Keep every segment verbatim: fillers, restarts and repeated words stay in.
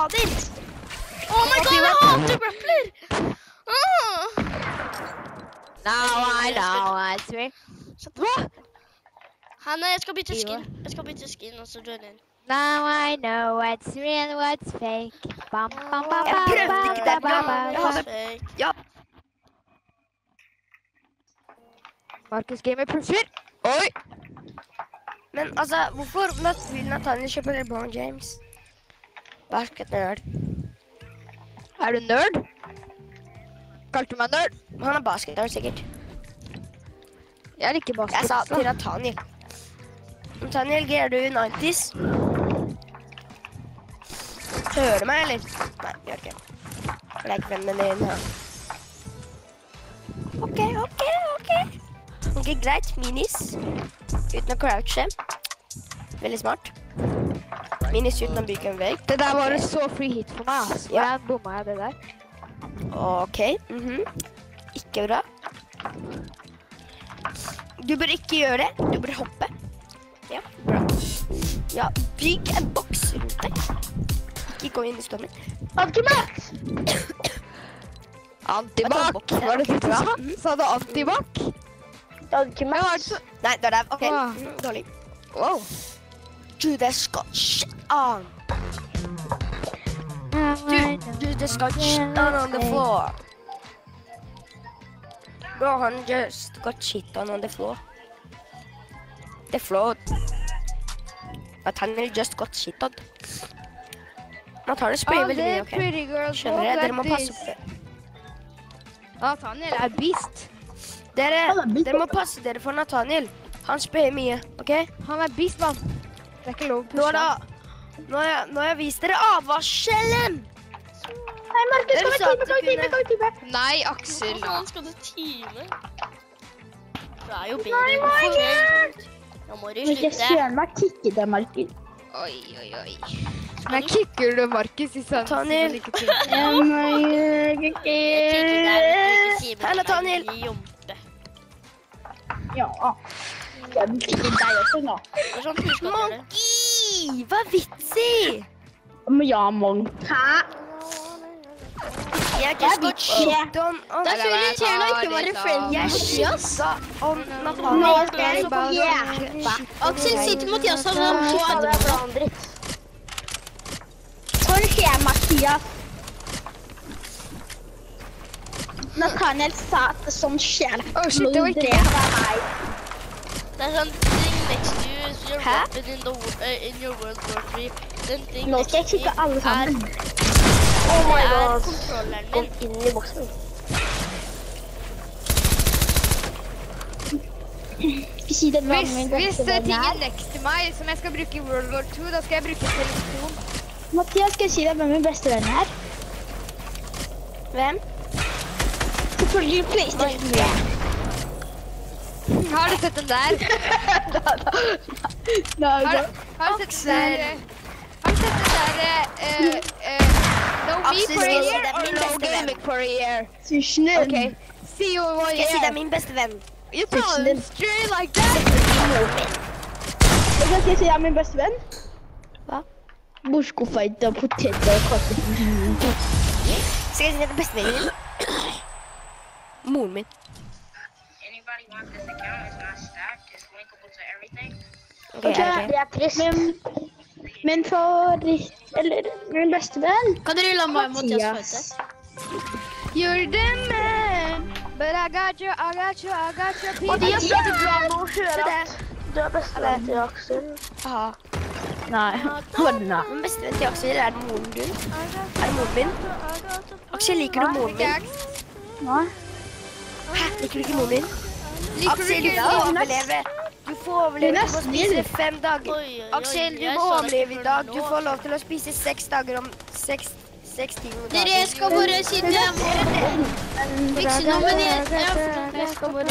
fader! Oh my god, jeg hater grappler! Ah. Now I know it's real. Hva? Hanne, jeg skal bytte skin. Jeg skal bytte skin, og så joine inn. Now I know what's real, what's fake. Bam, bam, bam, Jeg bam, prøvde bam, ikke det, bam, men bam. jeg hadde... Ja. Markus Gamer pusher. Oi! Men altså, hvorfor Nat- vil Nathaniel kjøpe LeBron James? Basket-nerd. Er du nerd? Kalte du meg nerd? Han er basket-nerd, sikkert. Jeg liker basket. Jeg sa også. til Nathaniel. Nathaniel, greier du nineties? Hører du meg, eller? Nei, gjør ikke. For det er ikke vennen din her. Ok, ok, ok. Ok, greit. Minis. Uten å crouche. Veldig smart. Minis uten å bygge en vegg. Det der var Ok. et så free hit for meg, altså. Ja. Hvordan bomma jeg det der? Ok, mhm. Ikke bra. Du bør ikke gjøre det. Du bør hoppe. Ja, bra. Ja, bygg en boks rundt deg. Ikke gå inn i stormen. Antimax! Antibac! Var det det du sa? Sa du antibac? Antimax. Nei, det er der. Ok, Ah. mm, dårlig. Wow. Do the scotch on. Do, do the scotch on on the floor. Bro, han just got shit on on the floor. The floor. Nathaniel just got shit on. Nathaniel sprayer Oh, veldig det mye, er ok? pretty girls Skjønner jeg, dere må like passe this. på det. Nathaniel er beast. Dere, Han er beast. dere må passe dere for Nathaniel. Han sprayer mye, ok? Han er beast, mann. Det er ikke lov å Nå, pushe da, han. nå, har jeg, nå har jeg vist dere avvarselen! Nei, Markus, Dere kom sa en at time, du kom en time, kunne- kom en time. Nei, Aksel. Hva faen skal du time? Du er jo Nei, bedre. Markus! Nå må du Må ikke slutte. søren meg kikke deg, Markus. Oi, oi, oi. Men kicker du Markus i sånn Nathaniel. ikke til? Ja, men jeg Jeg kikker deg hvis du ikke sier Hei, Nathaniel. meg jompe. Ja. Jeg vil kikke deg også nå. Det er sånn du skal gjøre det. Monkey! Hva er vitsi? Men ja, Monk. Hæ? Jeg har ikke Jeg skått vet shit on... on- Det er så irriterende å ikke være friendly. Jeg skjøtta om Nå Nathaniel. skal jeg få hjelpe. Aksel sier til Mathias at han må advare. Hvor skjer Mathias? Nathaniel sa at sånn skjer. Oh shit, det var ikke det. Det er sånn thing next to you is your Hæ? weapon in, the, wo- uh, in your World War three. Den thing Nå next skal jeg to you kikke alle sammen. er- Oh Det my er god. kontrolleren Kom min. inn i boksen. Skal si det med Hvis, min hvis beste det er venn her. tingen next til meg som jeg skal bruke i World War to, da skal jeg bruke telefon. Mathias, skal jeg si det med min beste venn her? Hvem? Selvfølgelig PlayStation tre. Har du sett den der? Nei, Har, da. har du sett den der? eh, Har du sett den der? eh, eh, no me Aksel, for a skal jeg si year det er or min no beste venn? gaming for a year? Så snill. Okay. See you in one Skal jeg si det er year. min beste venn? You tell them straight like that. Jeg kan si det er min beste venn. Hva? Borskofeit og poteter og kaffe. Skal jeg si det er bestevennen min? Moren min. Anybody want this account? It's not stacked. It's linkable to everything. Ok, Ok, er det det er trist. Men, men for... Eller min beste venn. Kan dere la meg og Mathias Mathias. føte? You're the man, but I got you, I got you, I got your people. Mathias, skal du dra nå og Se høre det. at du er bestevenn til Aksel? Aha. Nei, bare nei. Min bestevenn til Aksel, er det moren din? Er det moren min? Aksel, liker du moren min? Nei. Hæ, liker du ikke moren min? Liker du Aksel, du ikke får Hun er- overleve. Du får overleve. Hun er Du må snill. spise fem dager. Oi, oi, oi, Aksel, du jeg må så det overleve ikke i før dag. nå. Du får lov til å spise seks dager om seks, seks timer. Dere, jeg skal bare si det. Jeg må fikse noe med det. Jeg skal bare...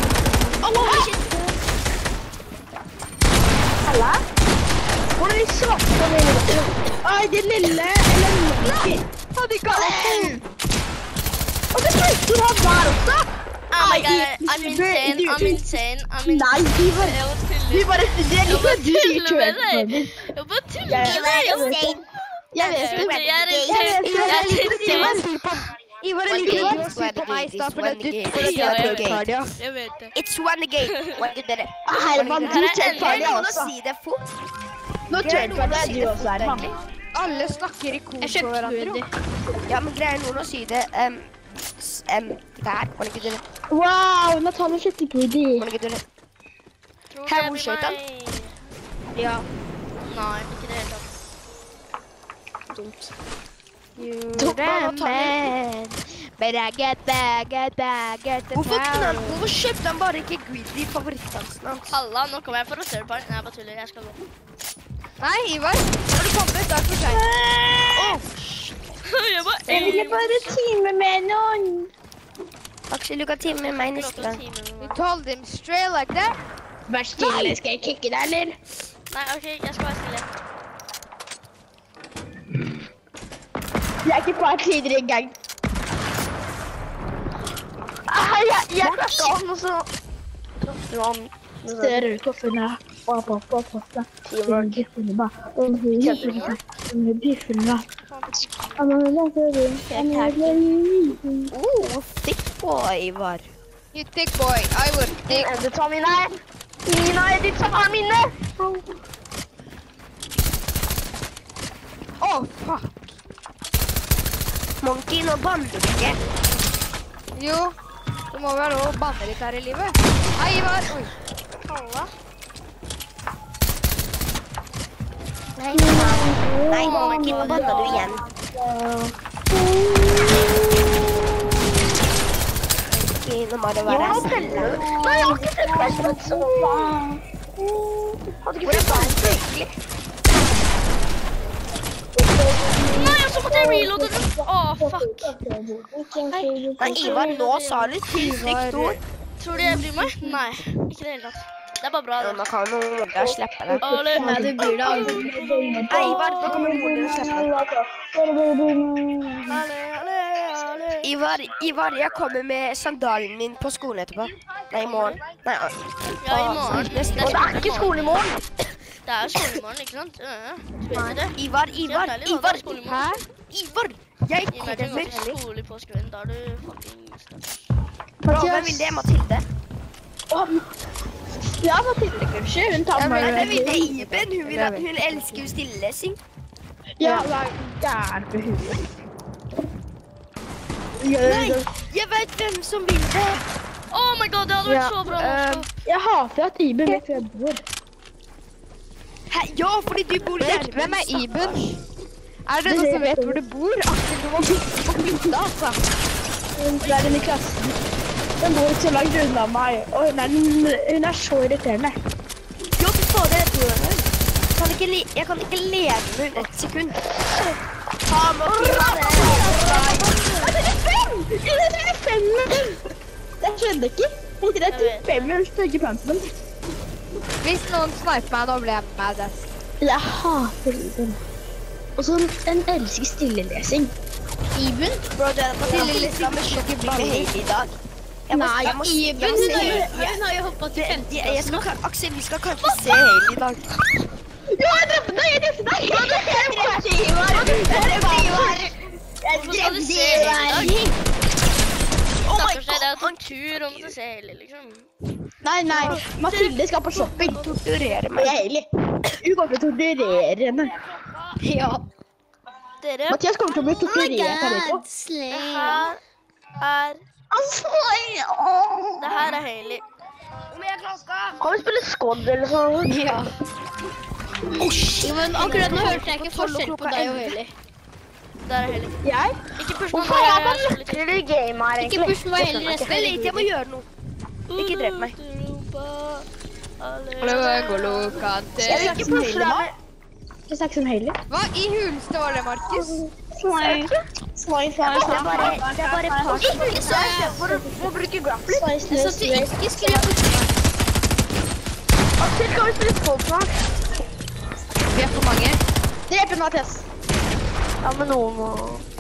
Halla? Hvor er de svarte mine? Oi, det lille elementet. Hadde ikke alt. Og det slutter han der også. Oh my Nei, god, du- I'm du- insane, du- I'm insane, I'm insane. Nei, de bare... Jeg må De tulle. bare... Det er Jeg ikke bare du tuller med kjører deg. Jeg bare tuller Jeg- med deg. Jeg jeg- bare- Jeg vet det. Jeg er Jeg vet det. jeg Jeg er vet det. Ivar er like god å si på meg i stad, for det er du for det er tredjeparty, ja. Jeg vet det. It's one again. When you did it. Herman, du tredjeparty Noen å også. si det fort. Nå tredjeparty er du også, Herman. Alle snakker i kor Jeg på kjøpte hverandre. hoodie. Ja, men greier noen å si det. Um, s- um, der. When you did it. Wow, Natalia kjøpte hoodie. When you did it. Tror Her, det hvor blir skjøt han? meg. Ja. Nei, ikke det hele tatt. But I get back, get back, get the Hvorfor, kunne han, hvorfor kjøpte han bare ikke Greedy, favorittdansen hans? Halla, nå kommer jeg for å se på. Nei, jeg bare tuller. Jeg skal gå. Nei, Ivar, har du kommet? Det er for sent. Jeg bare Jeg ville bare time med noen. Aksel, du kan time med meg neste gang. You told him straight like that. Vær stille, skal jeg kicke deg, eller? Nei, ok, jeg skal være stille. Jeg er ikke part leader engang. Ah, jeg, jeg snakket om noe så... Ser du kofferne? Opp, opp, opp, opp. Teamwork. Oh, thick boy, Ivar. You thick boy, I would thick. Du tar mine. Mine, du tar mine. Oh, fuck. Monkey, nå banner du ikke. Jo, det må være lov å banne litt her i livet. Hei, Ivar. Oi. Halla. Nei, nei, Monkey, nå banner du igjen. Ok, nå må det være stille. Nei, jeg har ikke sett meg så faen. Hadde ikke fått banne så hyggelig. Nei, og så måtte jeg reloade den. Åh, fuck. Nei, Ivar, nå sa du ti stygt ord. Tror du jeg bryr meg? Nei, ikke det hele tatt. Det er bare bra, Ja, det. nå kan noen bare slippe det. Alle. Nei, du bryr deg aldri. Nei, Ivar, nå kommer noen og slippe det. Alle, alle, alle. Ivar, Ivar, jeg kommer med sandalen min på skolen etterpå. Nei, i morgen. Nei, Ja, i morgen. Neste Det år. er ikke skole i morgen. Det er jo skole i morgen, ikke sant? Ja, ja. Du vet det. Ivar, Ivar, Helt ærlig, da, det Ivar. er skole i morgen. Ivar, jeg Gi meg til å gå kommer. til skole i påskeferien, da er du fucking støtt. Bra, hvem vil det, Mathilde? Ja, Mathilde, kanskje. Hun tar Nei, meg. det vil det Iben. Hun, vil at, hun elsker jo stillesing. Ja, det er gæren på huet. Nei, jeg vet hvem som vil det. Oh my god, det hadde vært så bra norsk. Jeg hater at Iben vet hvor jeg bor. Hæ, ja, fordi du bor der. Hvem er Iben? Er det noen som vet hvor du bor? Aksel, du må bytte på bytte, altså. Det er den i klassen. Den bor ikke så langt unna meg, og hun er, hun er så irriterende. Jo, du får det, jeg tror jeg. Kan ikke le jeg kan ikke leve med hun et sekund. Ta med å finne det. Det er fem! Det er fem! Jeg skjønner ikke. Det er fem med stygge pansen. Hvis noen sniper meg, da blir jeg med det. Jeg hater Iben. Og så en elsker stillelesing. Iben? Bro, du er på stillelesing med sjukke bli med hele i dag. Jeg må, jeg må, jeg må Iben, se hun har jo- hele. hun har jo hoppet til Jeg, femte jeg skal, kan- Aksel, vi skal kanskje se hele i dag. Ja, jeg drepte deg! Jeg drepte deg! Jeg drepte Ivar! Jeg drepte Ivar! Jeg Hvorfor skal du drepte se hele i dag? Ivar! Oh my Stakkars deg, det er god, tortur om du ser hele, liksom. Nei, nei. Mathilde skal på shopping. torturerer Og meg. jeg er Eli. Hun kommer til å torturere henne. Ja. Dere, Mathias kommer til å bli Oh my torturert her etterpå. god, slay. det her er, Altså, det her er Hailey. kan vi spille skodd eller sånn? Ja. Jo, men akkurat nå hørte jeg ikke forskjell på deg og Eli. Der er Hailey. Jeg? Ikke push meg Hvorfor nå, er jeg man er så litt... lykkelig i game her, Ikke push meg heller resten Vent av litt, jeg må gjøre noe. Ikke drep meg. Jeg vil ikke pushe deg. Jeg snakker som Hailey. Hva i huleste var det, Markus? Smile. Smile, smile, Det er bare, det er bare et par som Må bruke grappler. Så at du ikke skulle putte meg. Aksel, kan vi spille skodd snart? Vi er for mange. Drepe Mathias. Ja, men noen må...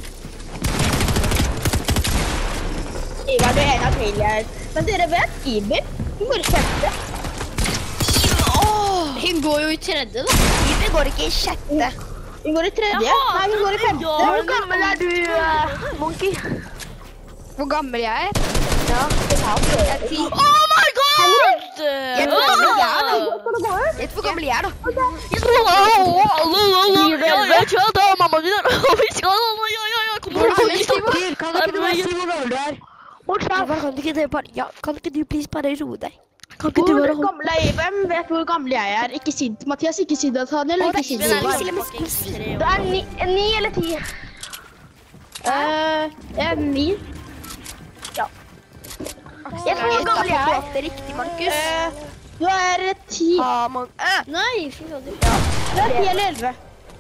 Ivar, du er en av Hailey. Men dere vet, Iben, hun går i sjette. Hun går jo i tredje, da. Iben går ikke i sjette. Vi går i tredje. Nei, vi går i femte. Hvor gammel er du, uh, Monkey? Hvor gammel jeg er? Ja, det er opp. Jeg er ti. Oh my god! Gjett hvor gammel jeg er, da. Skal det gå ut? Gjett hvor gammel jeg er, da. Jeg tror det er ja, jeg tror det er mamma din. Vi skal, ja, ja, ja, kom Hvor her. gammel er du? Kan ikke du bare si hvor gammel du er? Ivar, kan ikke du bare, ja, kan ikke du please bare roe deg? Kan ikke du Hvor bare holde? gammel er jeg? Hvem vet hvor gammel jeg er? Ikke si det til Mathias, ikke si det til Daniel, ikke si det til Men er Ivar. det fucking tre Det er ni, ni eller ti? Eh, jeg er ni. Ja. Jeg tror hvor gammel jeg er. Det er riktig, Markus. Eh, du er ti. Ah, man, eh. Nei, fy fader. Du er ti eller elleve.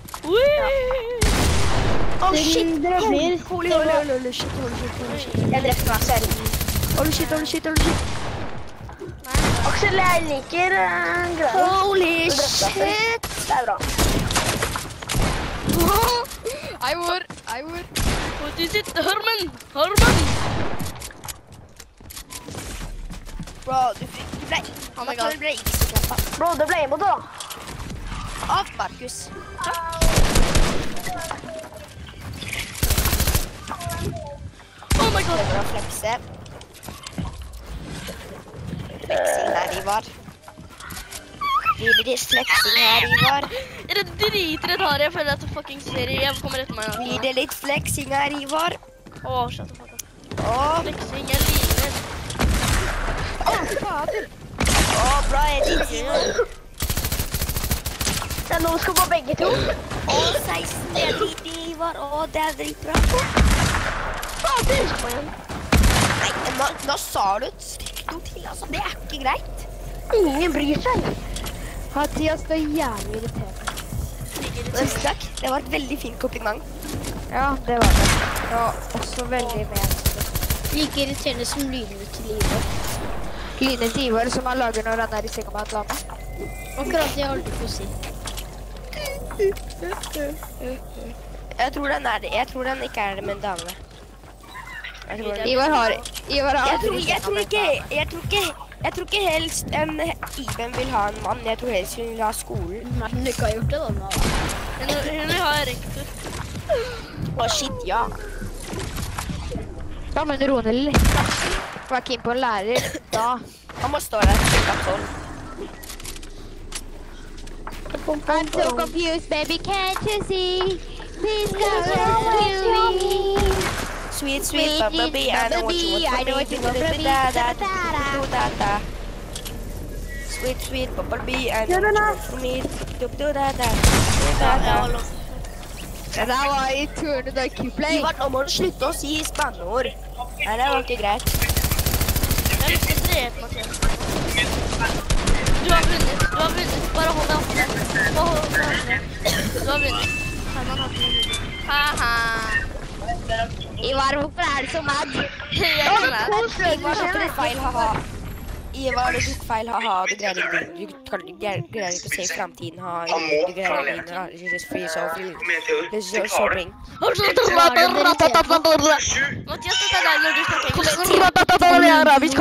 Åh, shit. Dere blir... Holy, holy, holy, holy, shit, holy, shit, holy, shit. Jeg drepte meg selv. Holy shit, holy shit, holy shit. Aksel, jeg liker uh, greier. Holy shit. Det er bra. Eivor, Eivor. Hvor du sitter, Herman? Herman! Bro, du fikk, du ble, Oh my God. du ble ikke så knappa. Bro, det ble imot da. Av Markus. Oh my god! Det var flekse. Fleksing her, Ivar. Blir det fleksing her, Ivar? Er det dritredd har jeg føler at det fucking serie jeg kommer etter meg. Blir det litt fleksing her, Ivar? Åh, shut the fuck up. Åh, Fleksing, jeg liker. åh, bra, jeg liker. Det er noen skal på begge to. Åh, seksten, det er litt, Ivar. Åh, det er dritbra. Nei, nå, nå sa du et stygt ord til, altså. Det er ikke greit. Ingen bryr seg. Mathias, det er jævlig irriterende. Tusen takk. Det var et veldig fint kompliment. Ja, det var det. Det var også veldig ment. Like irriterende som lydene til livet. Line til Ivar som han lager når han er i senga med et lame. Akkurat det jeg holdt på å si. Jeg tror den er det. Jeg tror den ikke er det med en dame. Jeg tror, den... Ivar har, Ivar har jeg, tror, aldri jeg, senga tror med et ikke, lame. jeg tror ikke Jeg tror ikke helst en Iben vil ha en mann. Jeg tror helst hun vil ha skolen. Nei, hun ikke har gjort det da. Hun, hun vil ha rektor. Å, shit, ja. Ja, men ro ned litt. Var keen på en lærer, da. Han må stå der til klokka tolv. I'm so confused, baby, can't you see? Please come rescue me. Sweet, sweet bumblebee, I know what you want from I know what me. you want from me. Da, da, da, da, da, da. Sweet, sweet bumblebee, I know what you want from me. Da, da, da, da, da, da. Det der var i turnet da Q-play. Ivar, nå må du slutte å si spanneord. Nei, det var ikke greit. Jeg har lyst til å drepe Mathias. Du har vunnet, du har vunnet. Bare hold deg oppe. Bare hold deg oppe. Du har vunnet. Herman har ikke vunnet. Haha. Ivar, hvorfor er du så mad? Jeg er mad. Ivar, du tok feil, haha. Ivar, du tok feil, haha. Du greier ikke, du kan- du greier greier ikke å se fremtiden, haha. Du greier ikke, haha. This is free, so free. This is so bring. Mathias, dette er deg når du snakker engelsk.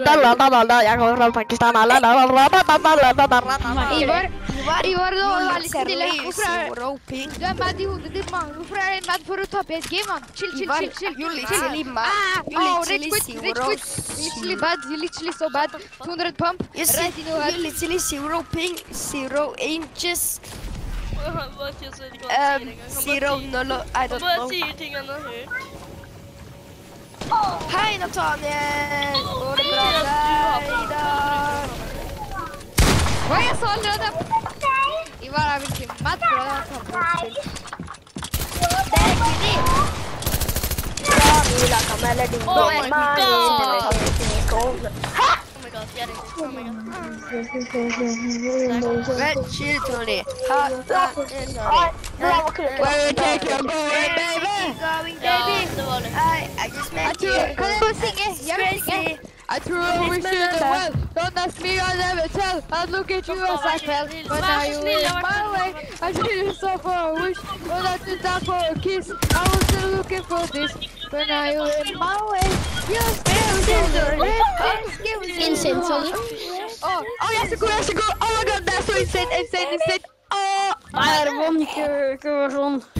Ivar, Ivar, nå vær litt stille. Seriøs, Hvorfor er roping. du er mad i hodet ditt, mann? Hvorfor er du mad for å tape i et game, mann? Chill, chill, Ivar, chill, chill. you literally mad. You Oh, literally rage quit, zero. rage quit. Literally bad, you literally so bad. two hundred pump, You see, right in your you head. literally zero ping, zero inches, Mathias vet ikke hva han um, sier engang. zero null, I Han don't bare know. sier ting han har hørt. Hei, Nathaniel! Går det bra med deg i dag? Hva, jeg sa allerede. Ivar er virkelig mad for å ha tatt bort chill. Det er ikke de. Oh my god! Oh my god, jeg er riktig. Oh my god. Vent, chill, Tony. Ha, da, Tony. Where you take your going, baby? Going, Ja, baby. det var det. I, I just Jeg met tror, you. kan jeg bare synge? Jeg vil synge. I threw over to the well. Don't ask me, I never tell. I'd look at you as I fell. But now you in my way. I should have so for a wish. But I did that for a kiss. I was still looking for this. But now you in my way. You're still Insane, sorry. Oh, oh, yes, so cool, yes, so cool. Oh my god, that's so insane, insane, insane. Oh, Nei, det var ikke, ikke sånn.